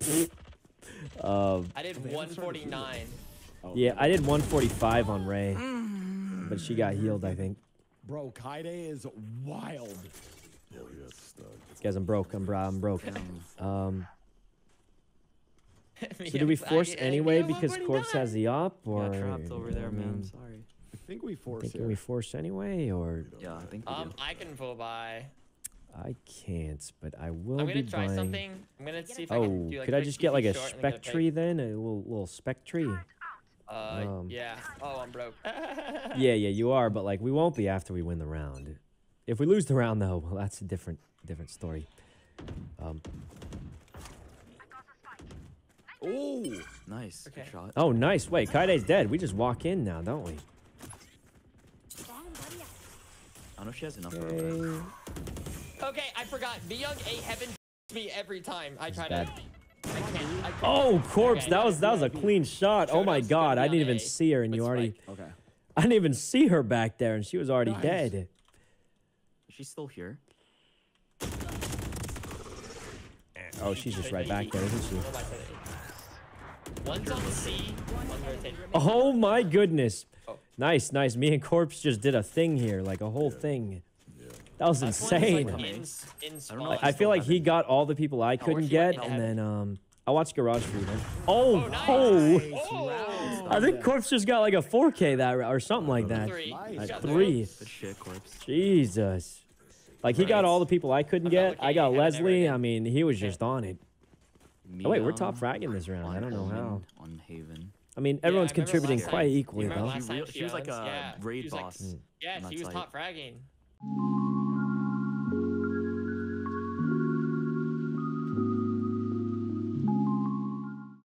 I did 149. Yeah, I did 145 on Ray, but she got healed, I think. Bro, Kaide is wild. Guys, I'm broke. I'm broke. So do we force anyway because Corpse has the op, or Got trapped over there, man. Sorry. I think we force thinking we force anyway, or Yeah, I think we do. I can full buy. I can't, but I will I'm be gonna try buying. something. I'm gonna see if I can Oh, do like could I quick just get like TP a short and then spec get tree then? A little spec tree? Yeah. Oh, I'm broke. Yeah, you are, but like we won't be after we win the round. If we lose the round though, well, that's a different story. Oh, nice. Okay. Good shot. Oh, nice. Wait, Kaide's dead. We just walk in now, don't we? I don't know if she has enough. Okay. Okay, I forgot. Young A Heaven me every time I try bad. to. I can't. Oh, Corpse, Okay, that was a clean shot. Oh my God, I didn't even see her, and you already. Okay. I didn't even see her back there, and she was already dead. She's still here. Oh, she's just right back there, isn't she? One's on C, one's rotating. Oh my goodness. Oh. Nice. Me and Corpse just did a thing here, like a whole thing. That was insane. I feel like he got all the people I couldn't get, and then I watched Garage Freedom. Oh, I think Corpse just got like a 4K that or something like that. Like 3. Good shit, Corpse. Jesus. Like he got all the people I couldn't get. I got Leslie. I mean, he was just on it. Oh wait, we're top fragging this round. I don't know how. On Haven. I mean, everyone's I remember contributing last quite time- equally you remember though. last time She was like a yeah, raid she was like- boss. Yeah, on she that was site. top fragging.